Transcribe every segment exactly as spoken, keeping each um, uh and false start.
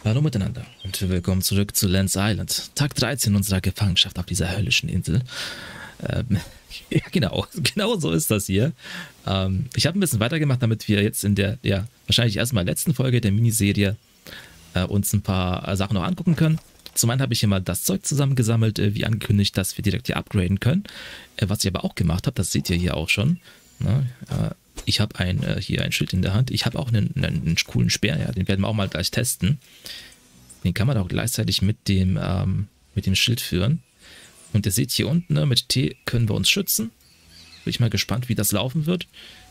Hallo miteinander und willkommen zurück zu Lance Island. Tag dreizehn unserer Gefangenschaft auf dieser höllischen Insel. Ähm, ja, genau, genau so ist das hier. Ähm, ich habe ein bisschen weitergemacht, damit wir jetzt in der, ja, wahrscheinlich erstmal letzten Folge der Miniserie äh, uns ein paar äh, Sachen noch angucken können. Zum einen habe ich hier mal das Zeug zusammengesammelt, äh, wie angekündigt, dass wir direkt hier upgraden können. Äh, was ich aber auch gemacht habe, das seht ihr hier auch schon. Ne? Äh, ich habe ein, äh, hier ein Schild in der Hand. Ich habe auch einen, einen, einen coolen Speer, ja, den werden wir auch mal gleich testen. Den kann man auch gleichzeitig mit dem, ähm, mit dem Schild führen. Und ihr seht hier unten, ne, mit T können wir uns schützen. Bin ich mal gespannt, wie das laufen wird.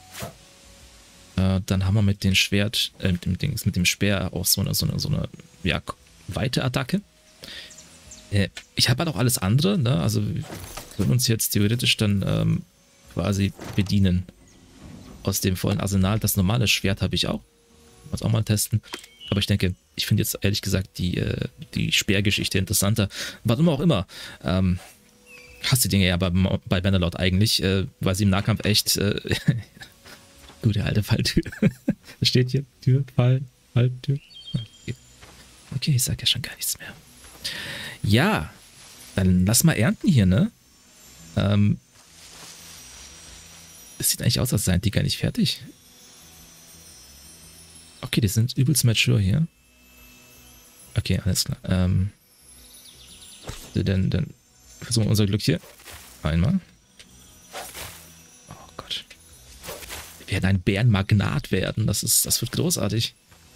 Äh, dann haben wir mit dem Schwert, äh, mit dem Dings, mit dem Speer auch so eine, so eine, so eine ja, weite Attacke. Äh, ich habe halt auch alles andere, ne? Also wir können uns jetzt theoretisch dann ähm, quasi bedienen. Aus dem vollen Arsenal. Das normale Schwert habe ich auch. Muss auch mal testen. Aber ich denke, ich finde jetzt ehrlich gesagt die, äh, die Speergeschichte interessanter. Warum auch immer. Ähm, hasse die Dinge ja bei, bei Bannerlord eigentlich, äh, weil sie im Nahkampf echt äh, gute alte Falltür. Da steht hier Tür, Fall, Falltür. Okay. okay, ich sag ja schon gar nichts mehr. Ja, dann lass mal ernten hier, ne? Ähm, es sieht eigentlich aus, als seien die gar nicht fertig. Okay, die sind übelst mature hier. Okay, alles klar. Ähm, dann, dann versuchen wir unser Glück hier. Einmal. Oh Gott. Wir werden ein Bärenmagnat werden. Das ist, das wird großartig.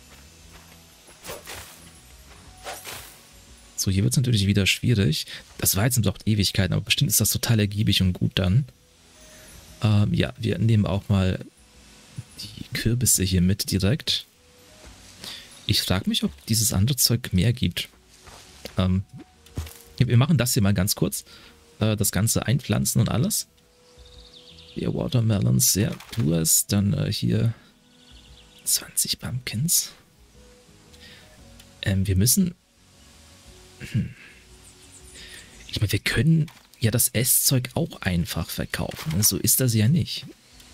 So, hier wird es natürlich wieder schwierig. Das Weizen braucht Ewigkeiten, aber bestimmt ist das total ergiebig und gut dann. Ähm, ja, wir nehmen auch mal die Kürbisse hier mit direkt. Ich frage mich, ob dieses andere Zeug mehr gibt. Ähm, wir machen das hier mal ganz kurz. Äh, das Ganze einpflanzen und alles. Hier Watermelons, ja, du hast dann äh, hier zwanzig Pumpkins. Ähm, wir müssen... Hm. Ich meine, wir können ja das Esszeug auch einfach verkaufen. So ist das ja nicht.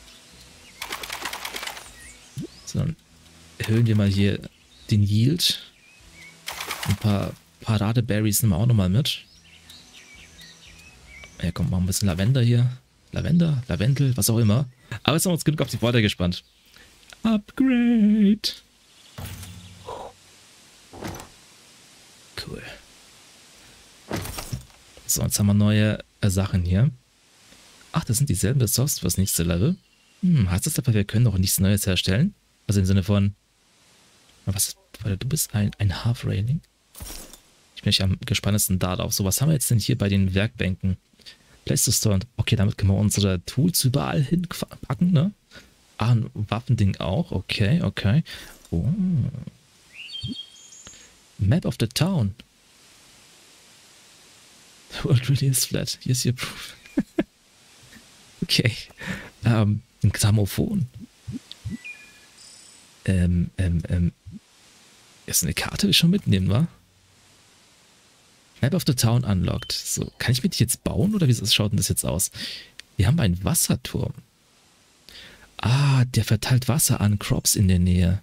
So, dann erhöhen wir mal hier den Yield. Ein paar Paradeberries nehmen wir auch nochmal mit. Ja, komm, machen ein bisschen Lavender hier. Lavender, Lavendel, was auch immer. Aber jetzt haben wir uns genug auf die Vorder gespannt. Upgrade. Cool. So, jetzt haben wir neue äh, Sachen hier. Ach, das sind dieselben Ressourcen fürs nächste Level. Hm, heißt das aber, wir können noch nichts Neues herstellen? Also im Sinne von... Was, du bist ein, ein Half-Railing. Ich bin echt am gespanntesten darauf. So, was haben wir jetzt denn hier bei den Werkbänken? Place to store. Okay, damit können wir unsere Tools überall hinpacken, ne? Ah, ein Waffending auch. Okay, okay. Oh. Map of the town. The world really is flat. Here's your proof. Okay. Ähm, ein Grammophon. Ähm, ähm, ähm. Ist eine Karte, die ich schon mitnehmen, wa? Map of the Town unlocked. So, kann ich mir die jetzt bauen oder wie schaut denn das jetzt aus? Wir haben einen Wasserturm. Ah, der verteilt Wasser an Crops in der Nähe.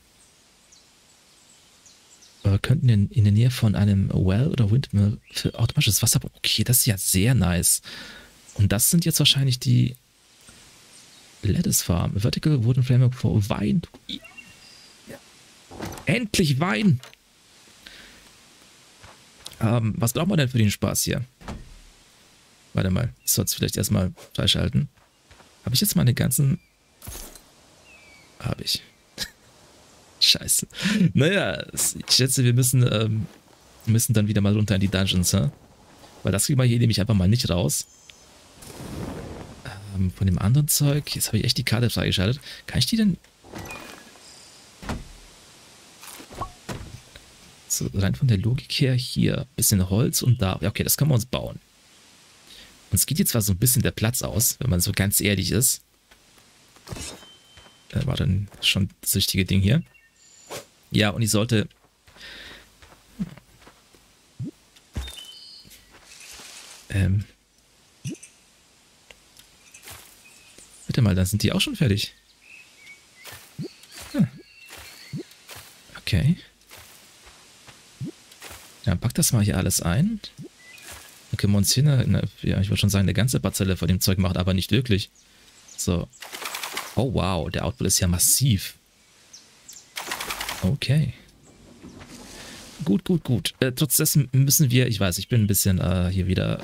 Wir könnten in, in der Nähe von einem Well oder Windmill für automatisches Wasser... Okay, das ist ja sehr nice. Und das sind jetzt wahrscheinlich die Lettuce Farm. Vertical Wooden Framework for Wein. Endlich Wein! Ähm, was braucht man denn für den Spaß hier? Warte mal, ich soll es vielleicht erstmal freischalten. Habe ich jetzt meine ganzen... Habe ich. Scheiße. Naja, ich schätze, wir müssen, ähm, müssen dann wieder mal runter in die Dungeons, hä? Weil das kriegen wir hier nämlich einfach mal nicht raus. Ähm, von dem anderen Zeug, jetzt habe ich echt die Karte freigeschaltet. Kann ich die denn... So, rein von der Logik her, hier ein bisschen Holz und da. Ja, okay, das können wir uns bauen. Uns geht jetzt zwar so ein bisschen der Platz aus, wenn man so ganz ehrlich ist. Da war dann schon das richtige Ding hier. Ja, und ich sollte... Ähm... Bitte mal, dann sind die auch schon fertig. Hm. Okay. Ja, pack das mal hier alles ein. Dann können wir uns hier eine, eine ja, ich würde schon sagen, eine ganze Parzelle von dem Zeug machen, aber nicht wirklich. So. Oh wow, der Output ist ja massiv. Okay. Gut, gut, gut. Äh, trotz dessen müssen wir, ich weiß, ich bin ein bisschen äh, hier wieder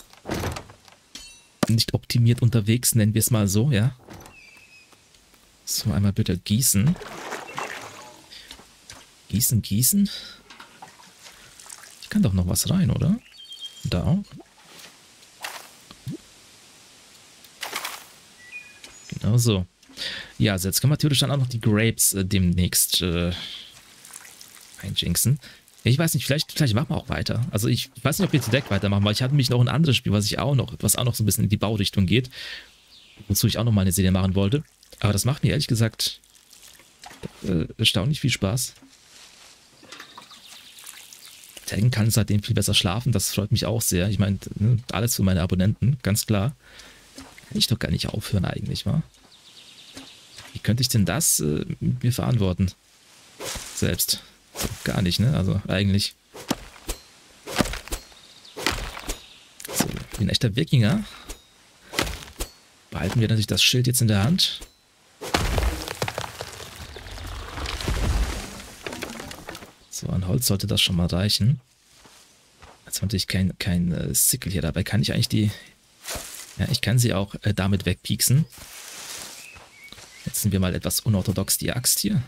nicht optimiert unterwegs, nennen wir es mal so, ja. So, einmal bitte gießen. Gießen, gießen. Ich kann doch noch was rein, oder? Da auch. Genau so. Ja, also jetzt können wir natürlich dann auch noch die Grapes äh, demnächst äh, einjinxen. Ich weiß nicht, vielleicht, vielleicht machen wir auch weiter. Also ich weiß nicht, ob wir zu Deck weitermachen, weil ich hatte mich noch ein anderes Spiel, was ich auch noch, was auch noch so ein bisschen in die Baurichtung geht, wozu ich auch noch mal eine Serie machen wollte. Aber das macht mir ehrlich gesagt äh, erstaunlich viel Spaß. Tekken kann seitdem viel besser schlafen, das freut mich auch sehr. Ich meine, ne, alles für meine Abonnenten, ganz klar. Kann ich doch gar nicht aufhören eigentlich, wa? Wie könnte ich denn das äh, mir verantworten? Selbst. Gar nicht, ne? Also eigentlich. So, wie ein echter Wikinger. Behalten wir natürlich das Schild jetzt in der Hand. So, an Holz sollte das schon mal reichen. Jetzt habe natürlich kein, kein äh, Sickle hier. Dabei kann ich eigentlich die... Ja, ich kann sie auch äh, damit wegpieksen. Jetzt sind wir mal etwas unorthodox die Axt hier.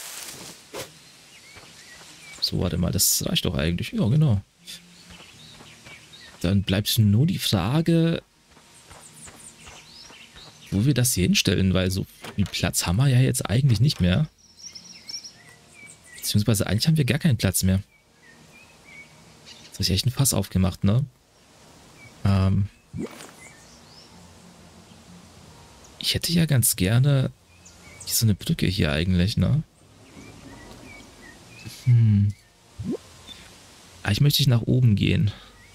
So, warte mal, das reicht doch eigentlich. Ja, genau. Dann bleibt nur die Frage, wo wir das hier hinstellen, weil so viel Platz haben wir ja jetzt eigentlich nicht mehr. Beziehungsweise eigentlich haben wir gar keinen Platz mehr. Jetzt habe ich echt ein Fass aufgemacht, ne? Ähm ich hätte ja ganz gerne so eine Brücke hier eigentlich, ne? Hm. Eigentlich möchte ich nach oben gehen.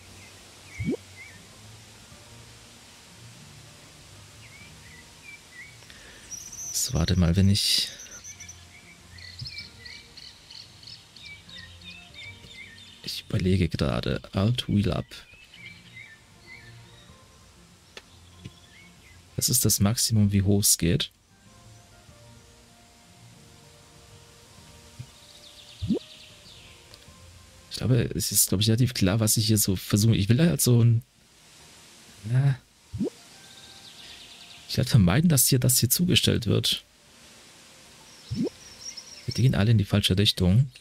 So, warte mal, wenn ich... Ich überlege gerade. Alt Wheel Up. Das ist das Maximum, wie hoch es geht. Ich glaube, es ist, glaube ich, relativ klar, was ich hier so versuche. Ich will halt so ein... Ja, ich will halt vermeiden, dass hier das hier zugestellt wird. Die gehen alle in die falsche Richtung.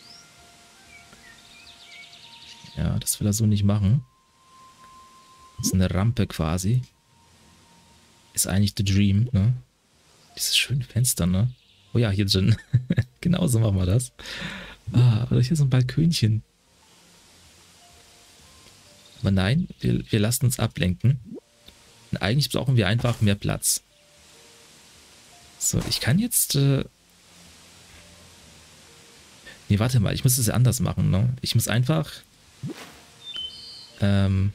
Ja, das will er so nicht machen. Das ist eine Rampe quasi. Ist eigentlich the dream, ne? Dieses schöne Fenster, ne? Oh ja, hier drin. Genau so machen wir das. Ah, oder hier so ein Balkönchen. Aber nein, wir, wir lassen uns ablenken. Und eigentlich brauchen wir einfach mehr Platz. So, ich kann jetzt... Äh nee, warte mal, ich muss es ja anders machen, ne? Ich muss einfach... Ähm...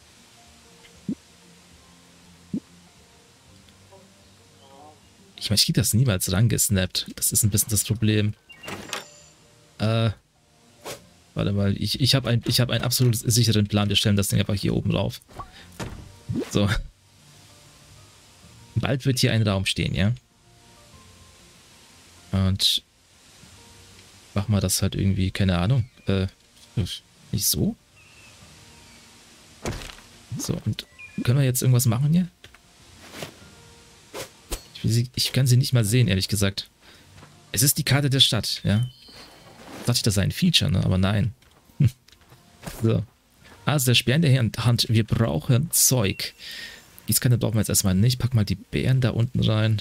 Ich meine, ich kriege das niemals rangesnappt. Das ist ein bisschen das Problem. Äh... Warte mal, ich, ich habe ein, ich hab einen absolut sicheren Plan. Wir stellen das Ding einfach hier oben drauf. So. Bald wird hier ein Raum stehen, ja? Und machen wir das halt irgendwie, keine Ahnung. Äh, nicht so? So, und können wir jetzt irgendwas machen hier? Ich, will sie, ich kann sie nicht mal sehen, ehrlich gesagt. Es ist die Karte der Stadt, ja? Dachte ich, das sei ein Feature, ne? Aber nein. So. Also der Speer in der Hand. Wir brauchen Zeug. Gießkanne brauchen wir jetzt erstmal nicht. Pack mal die Beeren da unten rein.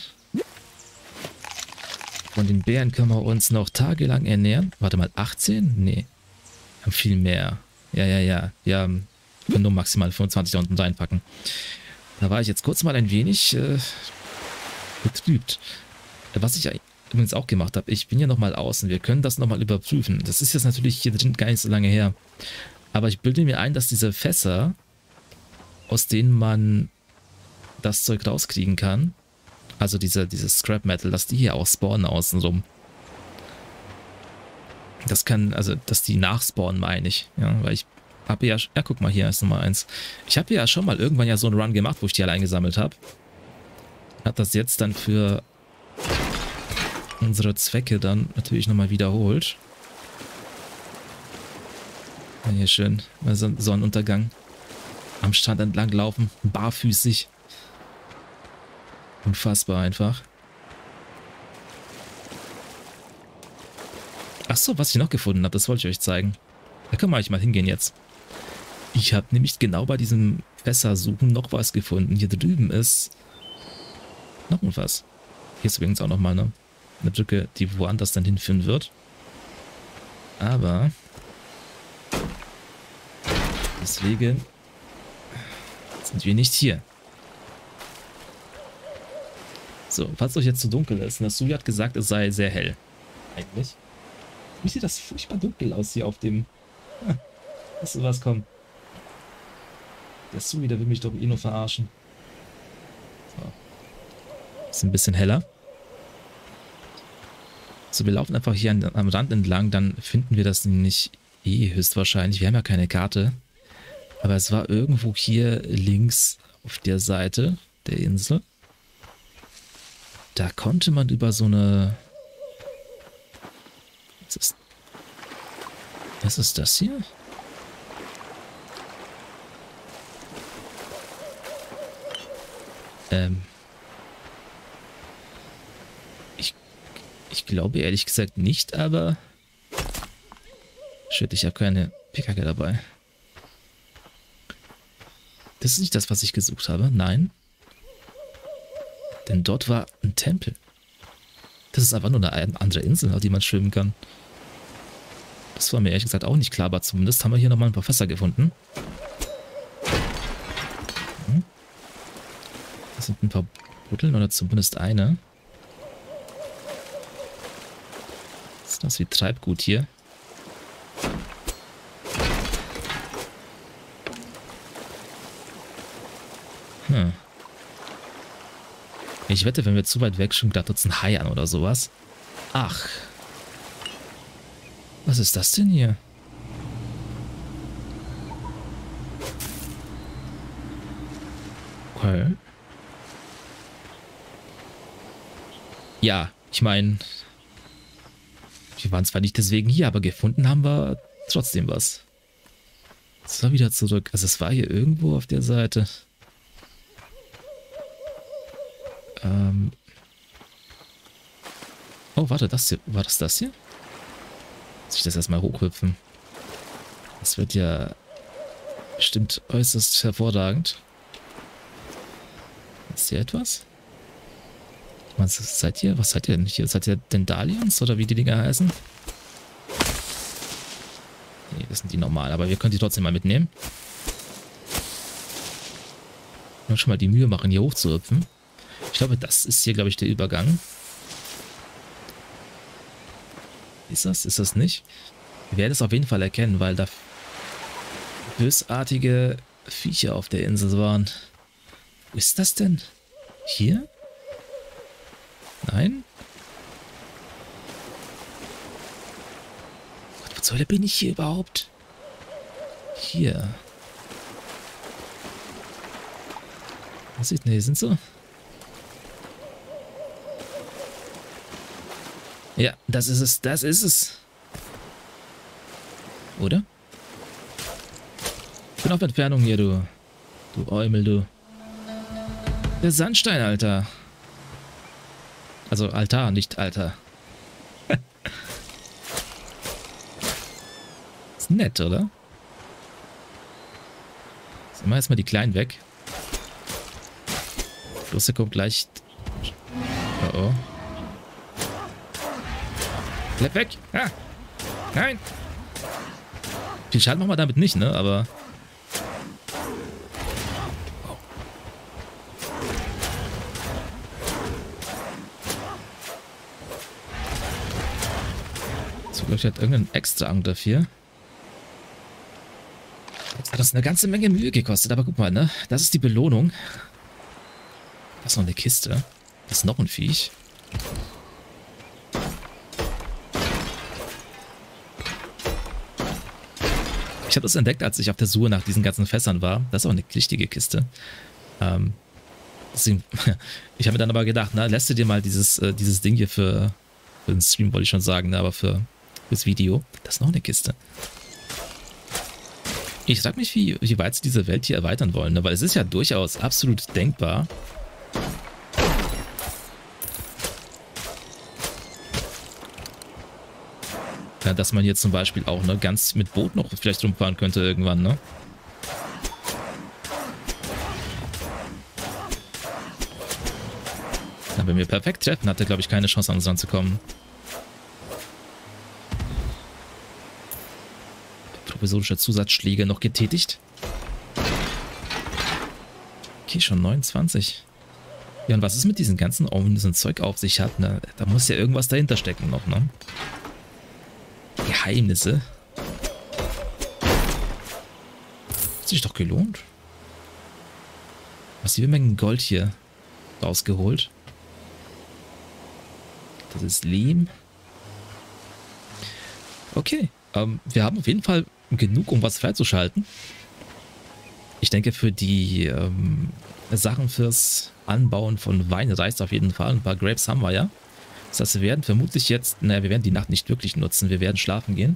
Von den Beeren können wir uns noch tagelang ernähren. Warte mal, achtzehn? Nee. Wir haben viel mehr. Ja, ja, ja. Wir haben, können nur maximal fünfundzwanzig da unten reinpacken. Da war ich jetzt kurz mal ein wenig äh, betrübt. Was ich übrigens auch gemacht habe, ich bin ja nochmal außen, wir können das nochmal überprüfen. Das ist jetzt natürlich hier drin gar nicht so lange her. Aber ich bilde mir ein, dass diese Fässer, aus denen man das Zeug rauskriegen kann, also diese, dieses Scrap Metal, dass die hier auch spawnen außenrum. Das kann, also, dass die nachspawnen, meine ich. Ja, weil ich habe ja, ja, guck mal, hier ist Nummer eins. Ich habe ja schon mal irgendwann ja so einen Run gemacht, wo ich die alle eingesammelt habe. Hat das jetzt dann für unsere Zwecke dann natürlich nochmal wiederholt. Ja, hier schön, bei Sonnenuntergang. Am Strand entlang laufen, barfüßig. Unfassbar einfach. Achso, was ich noch gefunden habe, das wollte ich euch zeigen. Da können wir euch mal hingehen jetzt. Ich habe nämlich genau bei diesem Fässer-Suchen noch was gefunden. Hier drüben ist noch was. Hier ist übrigens auch nochmal eine, eine Brücke, die woanders dann hinführen wird. Aber deswegen sind wir nicht hier. So, falls euch jetzt zu dunkel ist, Nasuya hat gesagt, es sei sehr hell. Eigentlich. Wie sieht das furchtbar dunkel aus hier auf dem... Lass du was kommen. Der Sui, der will mich doch eh nur verarschen. So. Ist ein bisschen heller. So, wir laufen einfach hier an, am Rand entlang, dann finden wir das nicht eh höchstwahrscheinlich. Wir haben ja keine Karte. Aber es war irgendwo hier links auf der Seite der Insel. Da konnte man über so eine... Was ist, was ist das hier? Ähm... Ich, ich glaube ehrlich gesagt nicht, aber... Shit, ich habe keine Pickkacke dabei. Das ist nicht das, was ich gesucht habe. Nein. Denn dort war ein Tempel. Das ist einfach nur eine andere Insel, auf die man schwimmen kann. Das war mir ehrlich gesagt auch nicht klar, aber zumindest haben wir hier nochmal ein paar Fässer gefunden. Das sind ein paar Buddeln oder zumindest eine. Was ist das wie Treibgut hier? Hm. Ich wette, wenn wir zu weit weg schon glatt uns ein Hai an oder sowas. Ach. Was ist das denn hier? Okay. Ja, ich meine, wir waren zwar nicht deswegen hier, aber gefunden haben wir trotzdem was. So, wieder zurück. Also es war hier irgendwo auf der Seite. Ähm. Oh, warte, das hier. War das das hier? Muss ich das erstmal hochhüpfen? Das wird ja bestimmt äußerst hervorragend. Ist hier etwas? Was seid ihr? Was seid ihr denn hier? Seid ihr Dendalions oder wie die Dinger heißen? Nee, das sind die normalen, aber wir können die trotzdem mal mitnehmen. Und schon mal die Mühe machen, hier hoch zu hüpfen. Ich glaube, das ist hier, glaube ich, der Übergang. Ist das? Ist das nicht? Wir werden es auf jeden Fall erkennen, weil da bösartige Viecher auf der Insel waren. Wo ist das denn? Hier? Nein? Gott, wo zur Hölle bin ich hier überhaupt? Hier. Was ist denn? Hier sind so. Ja, das ist es, das ist es. Oder? Ich bin auf Entfernung hier, du. Du Eumel, du. Der Sandstein, Alter. Also Altar, nicht Alter. Ist nett, oder? Jetzt machen wir erstmal die Kleinen weg. Große kommt gleich. Oh oh. Bleib weg! Ah! Nein! Viel Schaden machen wir damit nicht, ne? Aber... Oh. So, glaube ich, hat irgendeinen extra Angriff hier. Jetzt hat das eine ganze Menge Mühe gekostet, aber guck mal, ne? Das ist die Belohnung. Das ist noch eine Kiste. Das ist noch ein Viech. Ich habe das entdeckt, als ich auf der Suche nach diesen ganzen Fässern war. Das ist auch eine richtige Kiste. Ähm, deswegen, ich habe mir dann aber gedacht, na, lässt du dir mal dieses, äh, dieses Ding hier für, für den Stream, wollte ich schon sagen, ne, aber für das Video. Das ist noch eine Kiste. Ich frage mich, wie, wie weit sie diese Welt hier erweitern wollen, ne? Weil es ist ja durchaus absolut denkbar, ja, dass man hier zum Beispiel auch ne, ganz mit Boot noch vielleicht rumfahren könnte irgendwann, ne? Ja, wenn wir perfekt treffen, hat er, glaube ich, keine Chance, an uns ranzukommen. Provisorischer Zusatzschläge noch getätigt. Okay, schon neunundzwanzig. Ja, und was ist mit diesen ganzen ominösen Zeug auf sich hat, ne? Da muss ja irgendwas dahinter stecken noch, ne? Geheimnisse. Hat sich doch gelohnt. Was die Mengen Gold hier rausgeholt. Das ist Lehm. Okay, ähm, wir haben auf jeden Fall genug, um was freizuschalten. Ich denke, für die ähm, Sachen fürs Anbauen von Wein reicht auf jeden Fall. Ein paar Grapes haben wir ja. Das heißt, wir werden vermutlich jetzt, naja, wir werden die Nacht nicht wirklich nutzen. Wir werden schlafen gehen.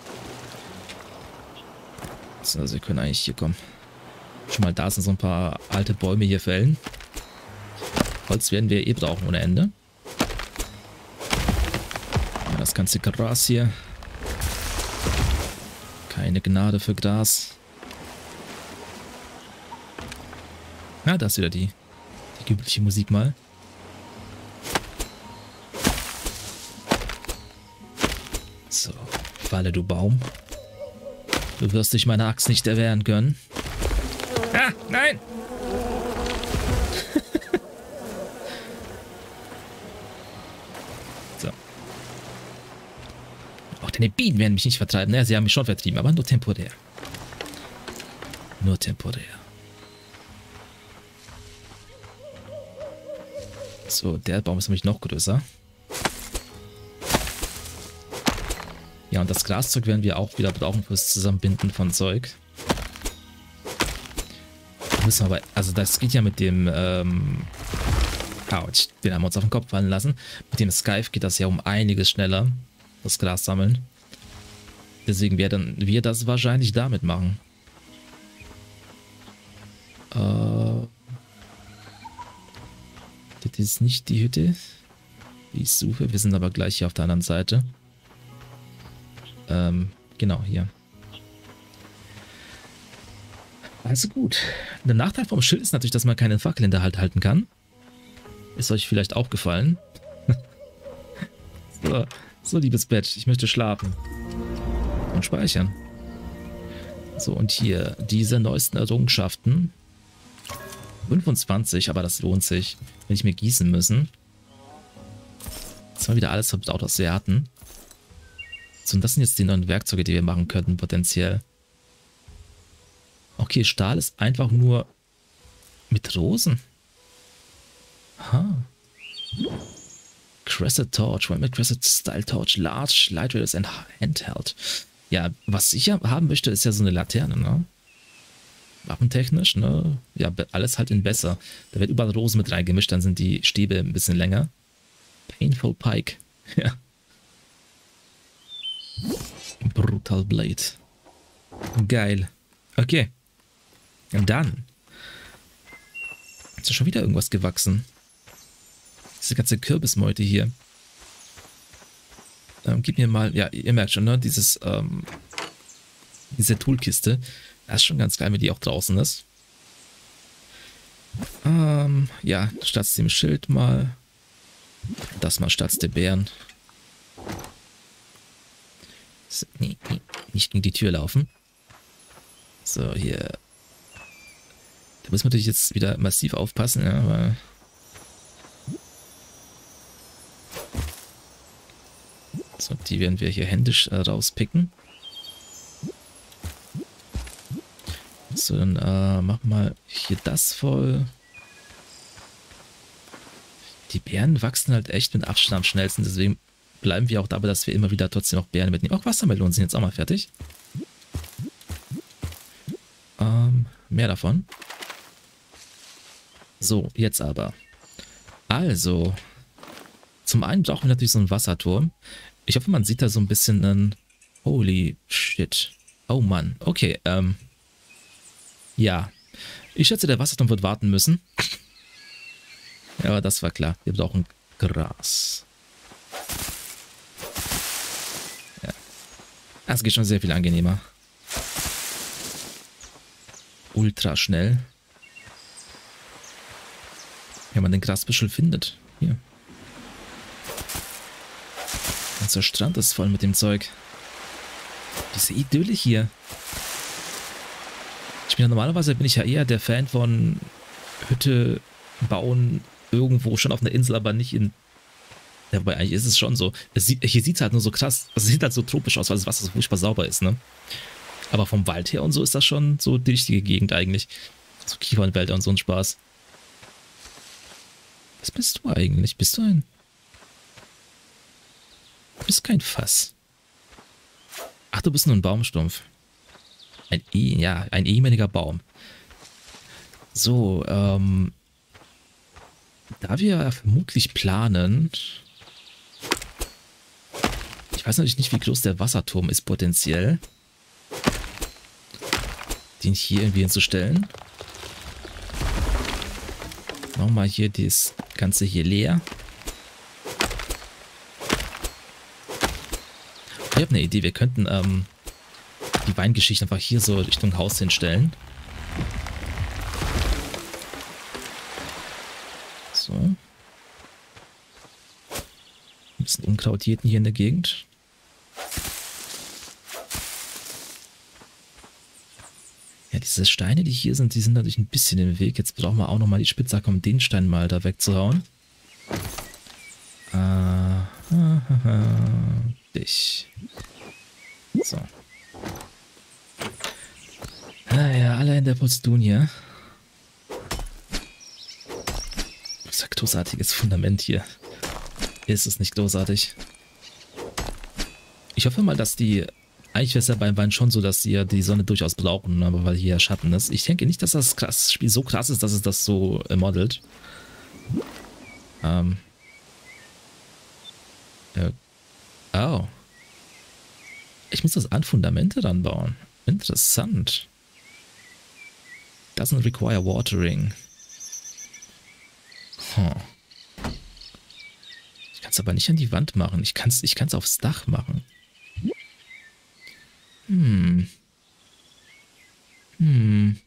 So, also wir können eigentlich hier kommen. Schon mal da sind so ein paar alte Bäume hier fällen. Holz werden wir eh brauchen ohne Ende. Ja, das ganze Gras hier. Keine Gnade für Gras. Ja, da ist wieder die, die übliche Musik mal. So, falle du Baum. Du wirst dich meiner Axt nicht erwehren können. Ah, nein! So. Auch deine Bienen werden mich nicht vertreiben. Naja, sie haben mich schon vertrieben, aber nur temporär. Nur temporär. So, der Baum ist nämlich noch größer. Ja, und das Graszeug werden wir auch wieder brauchen fürs Zusammenbinden von Zeug. Da müssen wir aber, also das geht ja mit dem, ähm, ouch, den haben wir uns auf den Kopf fallen lassen. Mit dem Scythe geht das ja um einiges schneller, das Gras sammeln. Deswegen werden wir das wahrscheinlich damit machen. Äh, das ist nicht die Hütte, die ich suche. Wir sind aber gleich hier auf der anderen Seite. Ähm, genau, hier. Also gut. Der Nachteil vom Schild ist natürlich, dass man keine Fackel in der Hand halten kann. Ist euch vielleicht aufgefallen? so, so, liebes Bett, ich möchte schlafen. Und speichern. So, und hier, diese neuesten Errungenschaften. fünfundzwanzig, aber das lohnt sich, wenn ich mir gießen müssen. Jetzt mal wieder alles verbaut, was wir hatten. So, und das sind jetzt die neuen Werkzeuge, die wir machen könnten, potenziell. Okay, Stahl ist einfach nur mit Rosen. Aha. Crescent Torch, mit Crescent Style Torch, Large, Light Rails and Handheld. Ja, was ich ja haben möchte, ist ja so eine Laterne, ne? Waffentechnisch, ne? Ja, alles halt in besser. Da wird überall Rosen mit reingemischt, dann sind die Stäbe ein bisschen länger. Painful Pike. Ja. Brutal Blade. Geil. Okay. Und dann ist ja schon wieder irgendwas gewachsen. Diese ganze Kürbismeute hier. Ähm, gib mir mal, ja, ihr merkt schon, ne? Dieses, ähm, diese Toolkiste. Das ist schon ganz geil, wenn die auch draußen ist. Ähm, ja, statt dem Schild mal. Das mal statt der Bären. So, nee, nee, nicht gegen die Tür laufen. So, hier. Da müssen wir natürlich jetzt wieder massiv aufpassen, ja, weil. So, die werden wir hier händisch äh, rauspicken. So, dann äh, mach mal hier das voll. Die Beeren wachsen halt echt mit Abstand am schnellsten, deswegen bleiben wir auch dabei, dass wir immer wieder trotzdem noch Beeren mitnehmen. Auch Wassermelonen sind jetzt auch mal fertig. Ähm, mehr davon. So, jetzt aber. Also, zum einen brauchen wir natürlich so einen Wasserturm. Ich hoffe, man sieht da so ein bisschen einen... Holy shit. Oh Mann. Okay, ähm... ja. Ich schätze, der Wasserturm wird warten müssen. Ja, aber das war klar. Wir brauchen Gras. Ja. Das geht schon sehr viel angenehmer. Ultra schnell. Wenn man den Grasbüschel findet. Hier. Unser Strand ist voll mit dem Zeug. Diese Idylle hier. Ich bin ja normalerweise bin ich ja eher der Fan von Hütte bauen irgendwo schon auf einer Insel, aber nicht in... Ja, wobei eigentlich ist es schon so. Es sieht, hier sieht es halt nur so krass, also es sieht halt so tropisch aus, weil das Wasser so furchtbar sauber ist, ne? Aber vom Wald her und so ist das schon so die richtige Gegend eigentlich. So Kiefernwälder und so ein Spaß. Was bist du eigentlich? Bist du ein... Du bist kein Fass. Ach, du bist nur ein Baumstumpf. Ein e ja, ein ehemaliger Baum. So, ähm... da wir vermutlich planen... Ich weiß natürlich nicht, wie groß der Wasserturm ist potenziell. Den hier irgendwie hinzustellen. Machen wir hier das Ganze hier leer. Ich habe eine Idee, wir könnten ähm, die Weingeschichte einfach hier so Richtung Haus hinstellen. So. Ein bisschen Unkraut hier in der Gegend. Ja, diese Steine, die hier sind, die sind natürlich ein bisschen im Weg. Jetzt brauchen wir auch nochmal die Spitzhacke, um den Stein mal da wegzuhauen. Ah, ah, ah, ah, dich. So. Naja, alle in der Prozedur hier. Das ist ein großartiges Fundament hier. Ist es nicht großartig? Ich hoffe mal, dass die... Eigentlich wäre es ja beim Wein schon so, dass sie ja die Sonne durchaus brauchen, aber weil hier Schatten ist. Ich denke nicht, dass das, krass, das Spiel so krass ist, dass es das so äh, modelt. Ähm. Äh, oh. Ich muss das an Fundamente dann bauen. Interessant. Doesn't require watering. Huh. Ich kann es aber nicht an die Wand machen. Ich kann es ich kann's aufs Dach machen. Hm. Hm.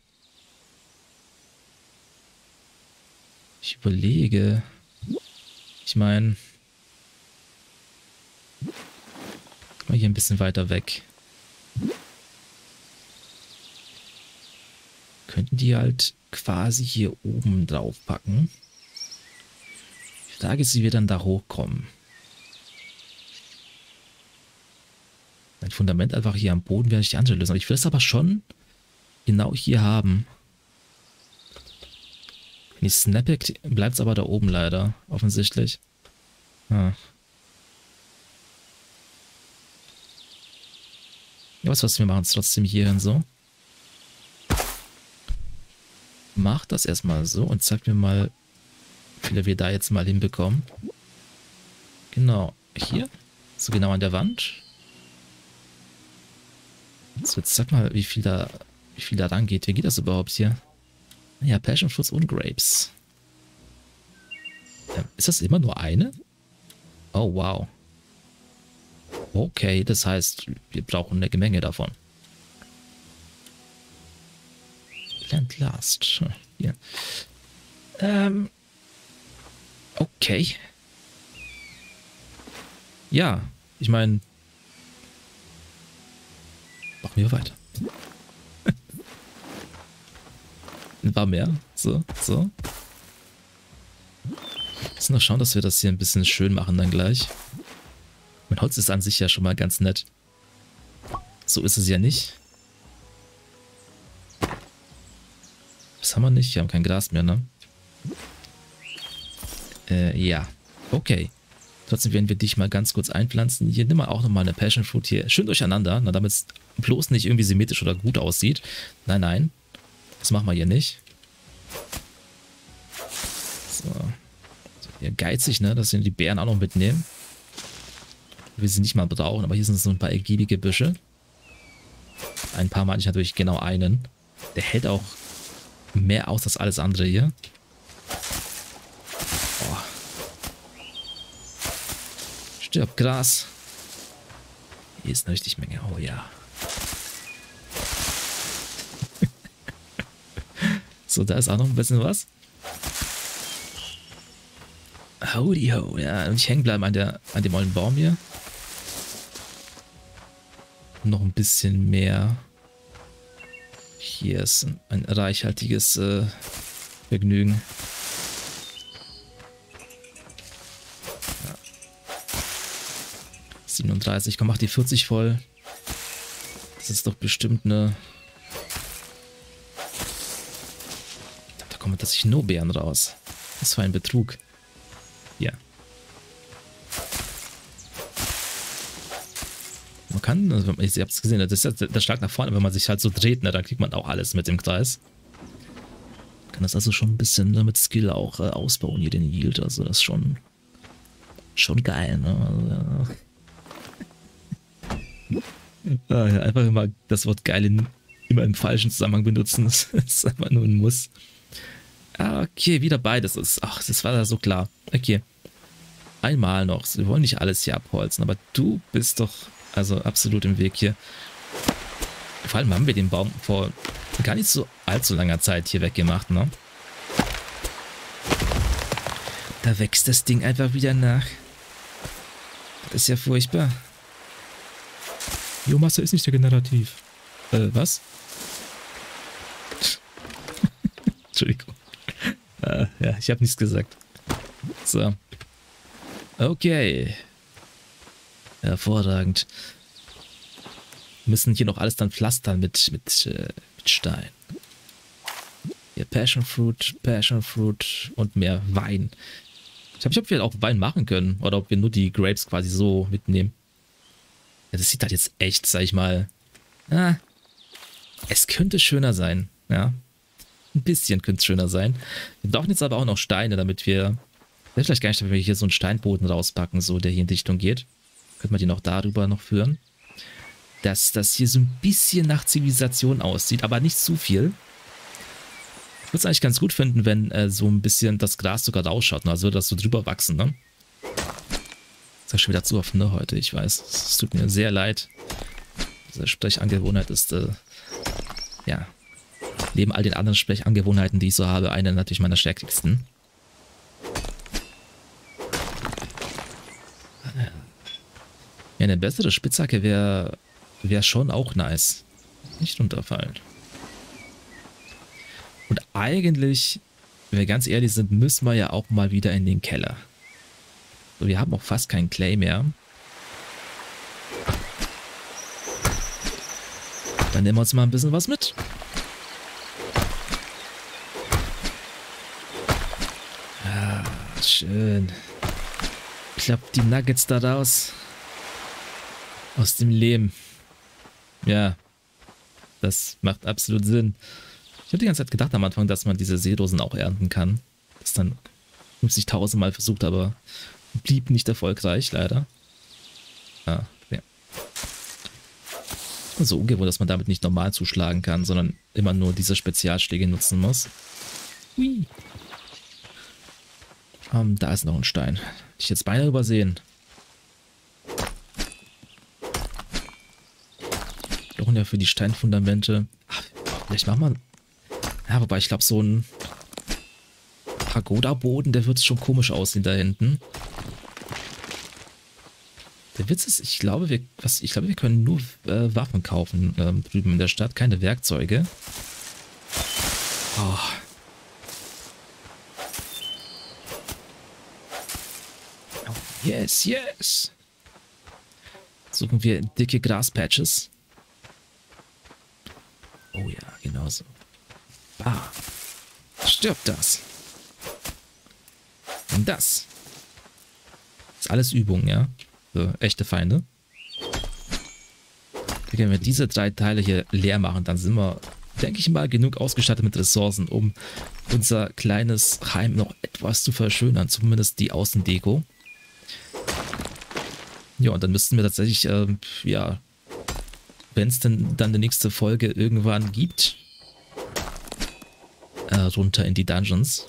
Ich überlege. Ich meine... Mal hier ein bisschen weiter weg. Könnten die halt quasi hier oben drauf packen. Die Frage ist, wie wir dann da hochkommen. Ein Fundament einfach hier am Boden wäre nicht die andere Lösung. Ich will es aber schon genau hier haben. Wenn ich snappe, bleibt es aber da oben leider. Offensichtlich. Ah. Ja, was was wir machen es trotzdem hierhin so. Mach das erstmal so und zeig mir mal, wie viele wir da jetzt mal hinbekommen. Genau. Hier. So genau an der Wand. So, jetzt sag mal, wie viel da, wie viel da rangeht. Wie geht das überhaupt hier? Ja, Passion Fruits und Grapes. Ähm, ist das immer nur eine? Oh, wow. Okay, das heißt, wir brauchen eine Menge davon. Plant last. Hier. Ähm. Okay. Ja, ich meine... Machen wir weiter. Ein paar mehr. So, so. Jetzt noch schauen, dass wir das hier ein bisschen schön machen dann gleich. Mein Holz ist an sich ja schon mal ganz nett. So ist es ja nicht. Was haben wir nicht? Wir haben kein Gras mehr, ne? Äh, ja. Okay. Trotzdem werden wir dich mal ganz kurz einpflanzen. Hier nimm mal auch nochmal eine Passion Fruit hier. Schön durcheinander, na, damit es bloß nicht irgendwie symmetrisch oder gut aussieht. Nein, nein. Das machen wir hier nicht. So. Hier geizig, ne? Dass wir die Bären auch noch mitnehmen. Wir sie nicht mal brauchen, aber hier sind so ein paar ergiebige Büsche. Ein paar Mal hatte ich natürlich genau einen. Der hält auch mehr aus als alles andere hier. Boah. Stirb, Gras. Hier ist eine richtig Menge. Oh ja. So, da ist auch noch ein bisschen was. Howdy ho. Ja, und ich hängen bleiben an, der, an dem ollen Baum hier. Noch ein bisschen mehr. Hier ist ein, ein reichhaltiges äh, Vergnügen. Ja. siebenunddreißig, komm, mach die vierzig voll. Das ist doch bestimmt eine... Da kommen tatsächlich nur Beeren raus. Was für ein Betrug. Hier. Man kann, also ich habe es gesehen, das ist ja der Schlag nach vorne, wenn man sich halt so dreht, ne, dann kriegt man auch alles mit dem Kreis. Man kann das also schon ein bisschen ne, mit Skill auch äh, ausbauen, hier den Yield, also das ist schon, schon geil, ne? Also, ja. Ah, ja, einfach immer das Wort geil in, immer im falschen Zusammenhang benutzen, das ist einfach nur ein Muss. Ah, okay, wieder beides ist, ach, das war da so klar. Okay, einmal noch, wir wollen nicht alles hier abholzen, aber du bist doch... Also absolut im Weg hier. Vor allem haben wir den Baum vor gar nicht so allzu langer Zeit hier weggemacht, ne? Da wächst das Ding einfach wieder nach. Das ist ja furchtbar. Biomasse ist nicht der Generativ. Äh, was? Entschuldigung. Äh, ja, ich habe nichts gesagt. So. Okay. Hervorragend. Wir müssen hier noch alles dann pflastern mit, mit, äh, mit Stein. Hier Passion Fruit, Passion Fruit und mehr Wein. Ich habe nicht, ob wir auch Wein machen können oder ob wir nur die Grapes quasi so mitnehmen. Ja, das sieht halt jetzt echt, sag ich mal. Ah, es könnte schöner sein, ja. Ein bisschen könnte es schöner sein. Wir brauchen jetzt aber auch noch Steine, damit wir. Vielleicht gar nicht, wenn wir hier so einen Steinboden rauspacken, so der hier in Dichtung geht. Könnte man die noch darüber noch führen. Dass das hier so ein bisschen nach Zivilisation aussieht, aber nicht zu viel. Ich würde es eigentlich ganz gut finden, wenn äh, so ein bisschen das Gras sogar rausschaut. Ne? Also würde das so drüber wachsen, ne? Ist ja schon wieder zu oft, ne, heute, ich weiß. Es tut mir sehr leid. Diese Sprechangewohnheit ist, äh, ja, neben all den anderen Sprechangewohnheiten, die ich so habe, eine natürlich meiner stärksten. Ja, eine bessere Spitzhacke wäre wär schon auch nice. Nicht runterfallen. Und eigentlich, wenn wir ganz ehrlich sind, müssen wir ja auch mal wieder in den Keller. So, wir haben auch fast keinen Clay mehr. Dann nehmen wir uns mal ein bisschen was mit. Ah, schön. Ich glaube, die Nuggets da raus. Aus dem Lehm. Ja, das macht absolut Sinn. Ich habe die ganze Zeit gedacht am Anfang, dass man diese Seerosen auch ernten kann. Das dann fünfzigtausend Mal versucht, aber blieb nicht erfolgreich, leider. Ah, ja. So ungewohnt, dass man damit nicht normal zuschlagen kann, sondern immer nur diese Spezialschläge nutzen muss. Hui. Um, da ist noch ein Stein. Hätte ich jetzt beinahe übersehen. Brauchen ja für die Steinfundamente. Ach, vielleicht machen wir. Ja, wobei ich glaube, so ein Pagoda-Boden, der wird schon komisch aussehen da hinten. Der Witz ist, ich glaube, wir, was, ich glaube, wir können nur äh, Waffen kaufen äh, drüben in der Stadt, keine Werkzeuge. Oh. Oh, yes, yes. Suchen wir dicke Graspatches. Oh ja, genau so. Ah. Stirbt das. Und das. Ist alles Übung, ja. So, echte Feinde. Wenn wir diese drei Teile hier leer machen, dann sind wir denke ich mal, genug ausgestattet mit Ressourcen, um unser kleines Heim noch etwas zu verschönern. Zumindest die Außendeko. Ja, und dann müssten wir tatsächlich, ähm, ja, wenn es denn dann die nächste Folge irgendwann gibt, äh, runter in die Dungeons.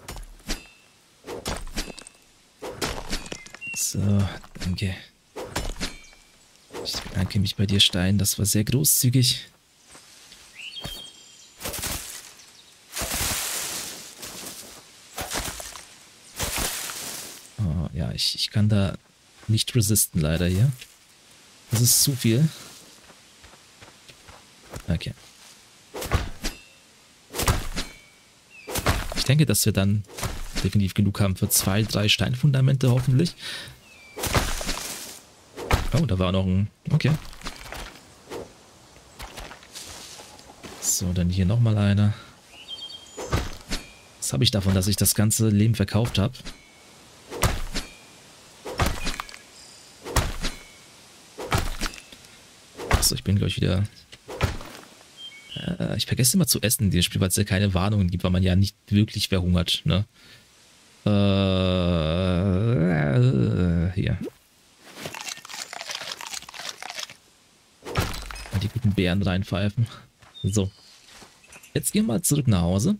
So, danke. Ich bedanke mich bei dir, Stein. Das war sehr großzügig. Oh, ja, ich, ich kann da nicht resisten, leider hier. Das ist zu viel. Okay. Ich denke, dass wir dann definitiv genug haben für zwei, drei Steinfundamente hoffentlich. Oh, da war noch ein... Okay. So, dann hier nochmal einer. Was habe ich davon, dass ich das ganze Leben verkauft habe? Achso, ich bin gleich wieder... Äh, ich vergesse immer zu essen in dem Spiel, weil es ja keine Warnungen gibt, weil man ja nicht wirklich verhungert, ne? Äh, äh, hier. Die guten Beeren reinpfeifen. So. Jetzt gehen wir mal zurück nach Hause.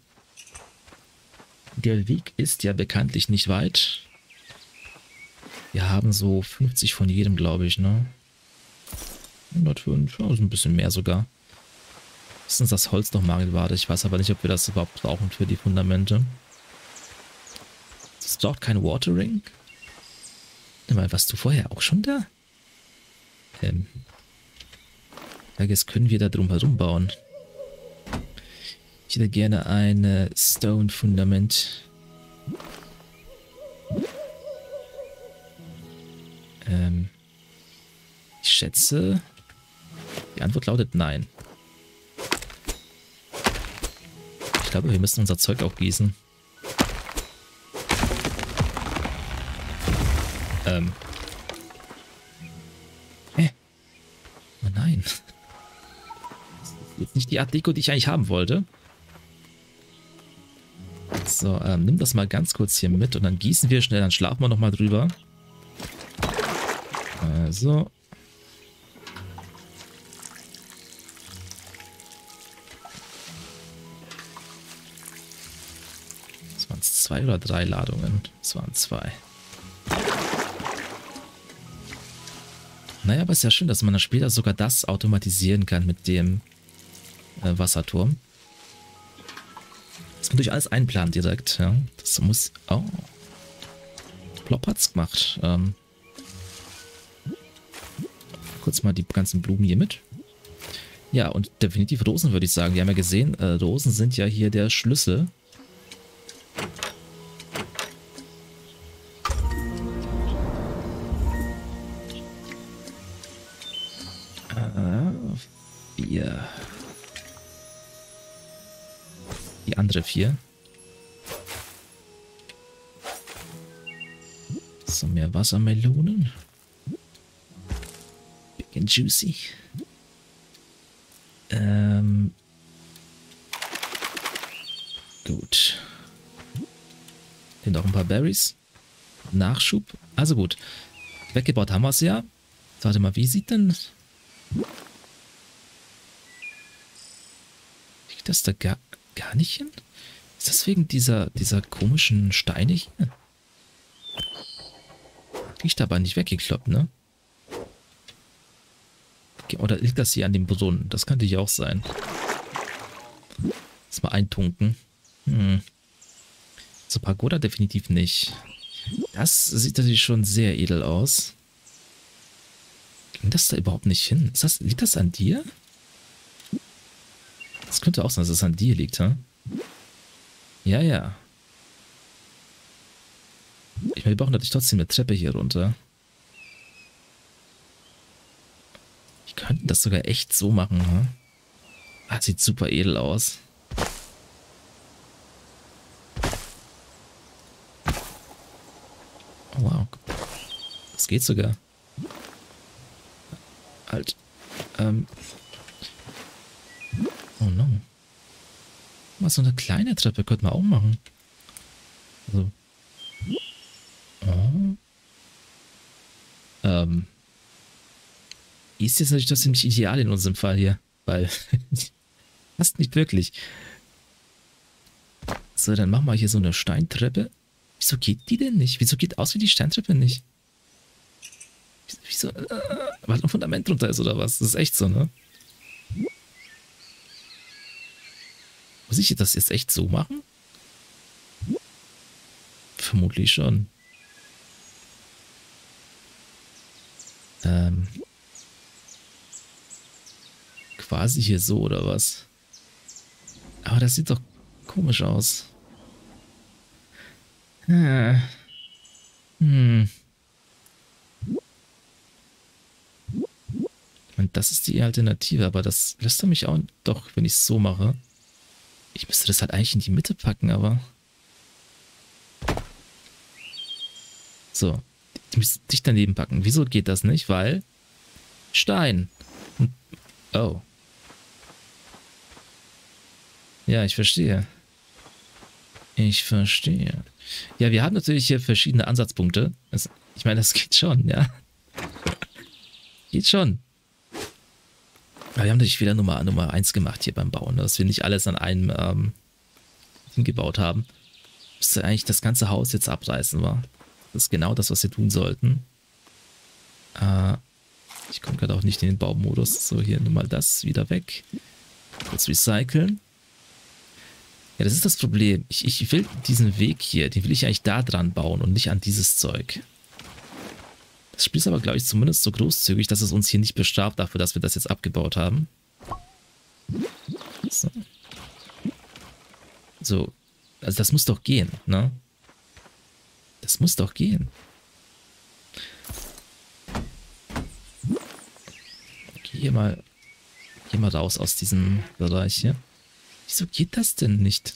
Der Weg ist ja bekanntlich nicht weit. Wir haben so fünfzig von jedem, glaube ich, ne? hundertfünf, also ein bisschen mehr sogar. Ist uns das Holz noch Mangelware? Ich weiß aber nicht, ob wir das überhaupt brauchen für die Fundamente. Es braucht kein Watering. Warst du vorher auch schon da? Ähm. Jetzt können wir da drum herum bauen. Ich hätte gerne ein Stone-Fundament. Ähm. Ich schätze... Die Antwort lautet nein. Ich glaube, wir müssen unser Zeug auch gießen. Ähm. Hä? Oh nein. Das ist jetzt nicht die Art Deko, die ich eigentlich haben wollte. So, ähm, nimm das mal ganz kurz hier mit und dann gießen wir schnell, dann schlafen wir nochmal drüber. Also. Das waren zwei oder drei Ladungen? Das waren zwei. Naja, aber ist ja schön, dass man dann später sogar das automatisieren kann mit dem äh, Wasserturm. Das muss natürlich alles einplanen direkt, ja. Das muss... Oh. Plop hat's gemacht. Ähm, kurz mal die ganzen Blumen hier mit. Ja, und definitiv Rosen, würde ich sagen. Wir haben ja gesehen, äh, Rosen sind ja hier der Schlüssel. Vier. Die andere vier. So, mehr Wassermelonen. Big and juicy. Ähm. Gut. Hier noch ein paar Berries. Nachschub. Also gut. Weggebaut haben wir es ja. Warte mal, wie sieht denn... Liegt das da gar, gar nicht hin? Ist das wegen dieser, dieser komischen Steine hier? Liegt aber nicht weggekloppt, ne? Oder liegt das hier an dem Brunnen? Das könnte ja auch sein. Lass mal eintunken. Hm. So Pagoda definitiv nicht. Das sieht natürlich schon sehr edel aus. Ging das da überhaupt nicht hin? Ist das, liegt das an dir? Das könnte auch sein, dass es an dir liegt, ha? Ja, ja. Ich meine, wir brauchen natürlich trotzdem eine Treppe hier runter. Wir könnten das sogar echt so machen, ha? Ah, sieht super edel aus. Oh, wow. Das geht sogar. Halt. Ähm. Oh no. mal, so eine kleine Treppe könnte man auch machen. Also. Oh. Ähm. Ist jetzt natürlich das ziemlich ideal in unserem Fall hier, weil passt nicht wirklich. So, dann machen wir hier so eine Steintreppe. Wieso geht die denn nicht? Wieso geht aus wie die Steintreppe nicht? Wieso? Äh, weil ein Fundament drunter ist oder was? Das ist echt so, ne? Muss ich das jetzt echt so machen? Vermutlich schon. Ähm. Quasi hier so oder was? Aber das sieht doch komisch aus. Hm. Hm. Und das ist die Alternative, aber das lässt er mich auch doch, wenn ich es so mache. Ich müsste das halt eigentlich in die Mitte packen, aber... So, die müsste dich daneben packen. Wieso geht das nicht? Weil Stein. Oh. Ja, ich verstehe. Ich verstehe. Ja, wir haben natürlich hier verschiedene Ansatzpunkte. Das, ich meine, das geht schon, ja. Geht schon. Aber wir haben natürlich wieder Nummer, Nummer eins gemacht hier beim Bauen, dass wir nicht alles an einem ähm, hingebaut haben. Müsste eigentlich das ganze Haus jetzt abreißen, war. Das ist genau das, was wir tun sollten. Äh, ich komme gerade auch nicht in den Baumodus. So, hier nimm mal das wieder weg. Kurz recyceln. Ja, das ist das Problem. Ich, ich will diesen Weg hier, den will ich eigentlich da dran bauen und nicht an dieses Zeug. Das Spiel ist aber, glaube ich, zumindest so großzügig, dass es uns hier nicht bestraft dafür, dass wir das jetzt abgebaut haben. So. So. Also das muss doch gehen, ne? Das muss doch gehen. Okay, hier mal, hier mal raus aus diesem Bereich hier. Wieso geht das denn nicht?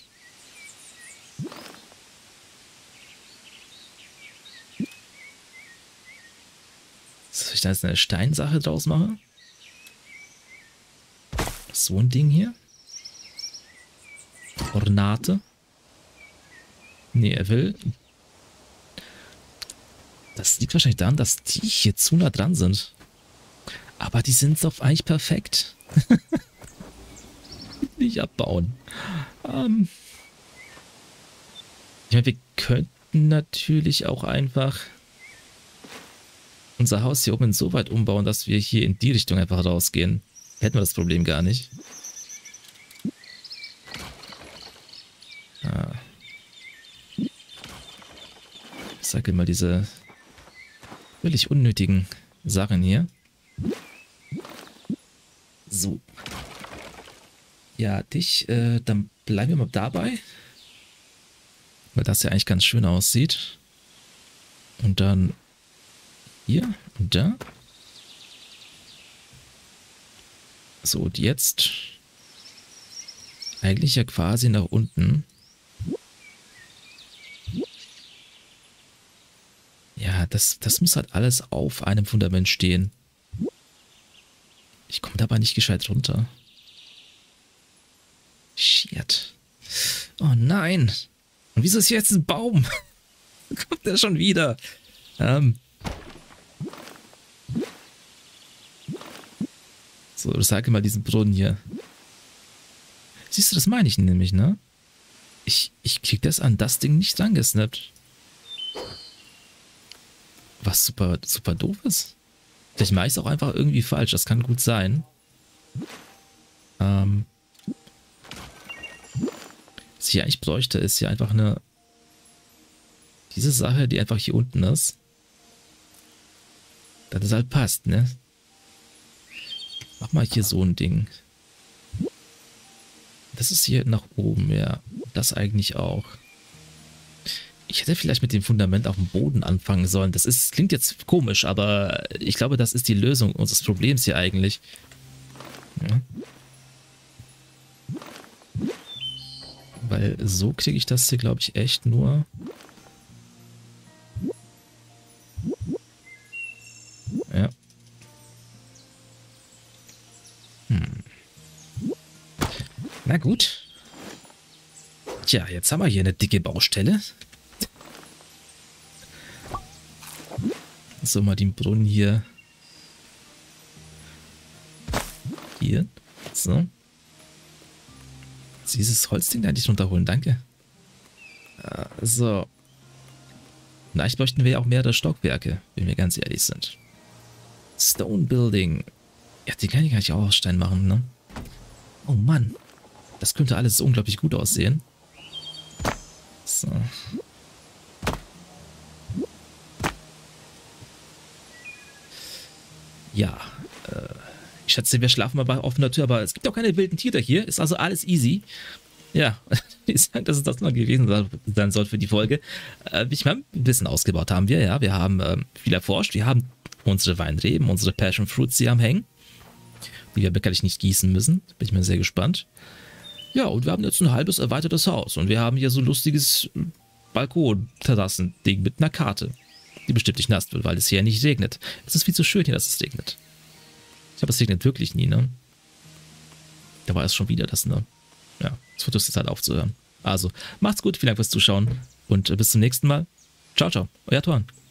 Soll ich da jetzt eine Steinsache draus machen? So ein Ding hier? Ornate? Nee, er will... Das liegt wahrscheinlich daran, dass die hier zu nah dran sind. Aber die sind doch eigentlich perfekt. Nicht abbauen. Ähm ich meine, wir könnten natürlich auch einfach unser Haus hier oben insoweit umbauen, dass wir hier in die Richtung einfach rausgehen. Hätten wir das Problem gar nicht. Ah. Ich sage mal diese völlig unnötigen Sachen hier. So. Ja, dich, äh, dann bleiben wir mal dabei. Weil das ja eigentlich ganz schön aussieht. Und dann hier und da. So, und jetzt eigentlich ja quasi nach unten. Ja, das, das muss halt alles auf einem Fundament stehen. Ich komme dabei nicht gescheit runter. Shit. Oh nein. Und wieso ist hier jetzt ein Baum? Kommt der schon wieder? Ähm. So, sage mal diesen Brunnen hier. Siehst du, das meine ich nämlich, ne? Ich, ich krieg das an das Ding nicht rangesnappt. Was super, super doof ist. Vielleicht mache ich es auch einfach irgendwie falsch. Das kann gut sein. Ähm. Was ich hier eigentlich bräuchte, ist hier einfach eine... Diese Sache, die einfach hier unten ist. Dass es halt passt, ne? Mach mal hier so ein Ding. Das ist hier nach oben, ja. Das eigentlich auch. Ich hätte vielleicht mit dem Fundament auf dem Boden anfangen sollen. Das ist, klingt jetzt komisch, aber ich glaube, das ist die Lösung unseres Problems hier eigentlich. Ja. Weil so kriege ich das hier, glaube ich, echt nur... Ja. Hm. Na gut. Tja, jetzt haben wir hier eine dicke Baustelle. So, mal den Brunnen hier. Hier. So. Jetzt dieses Holzding da endlich runterholen, danke. Uh, so. Vielleicht bräuchten wir ja auch mehrere Stockwerke, wenn wir ganz ehrlich sind. Stone Building. Ja, die kann ich gar nicht auch aus Stein machen, ne? Oh Mann. Das könnte alles so unglaublich gut aussehen. So. Ja, äh, ich schätze, wir schlafen mal bei offener Tür, aber es gibt auch keine wilden Tiere hier. Ist also alles easy. Ja, ich sage, dass es das noch gewesen sein soll für die Folge. Äh, ich meine, ein bisschen ausgebaut haben wir, ja. Wir haben ähm, viel erforscht. Wir haben unsere Weinreben, unsere Passion Fruits hier am Hängen, die wir bekanntlich nicht gießen müssen. Bin ich mir sehr gespannt. Ja, und wir haben jetzt ein halbes erweitertes Haus. Und wir haben hier so ein lustiges Balkon-Terrassen-Ding mit einer Karte, die bestimmt nicht nass wird, weil es hier nicht regnet. Es ist viel zu schön hier, dass es regnet. Ich glaube, es regnet wirklich nie, ne? Da war es schon wieder das, ne? Ja, es wird jetzt Zeit aufzuhören. Also, macht's gut, vielen Dank fürs Zuschauen und bis zum nächsten Mal. Ciao, ciao, euer Tuan.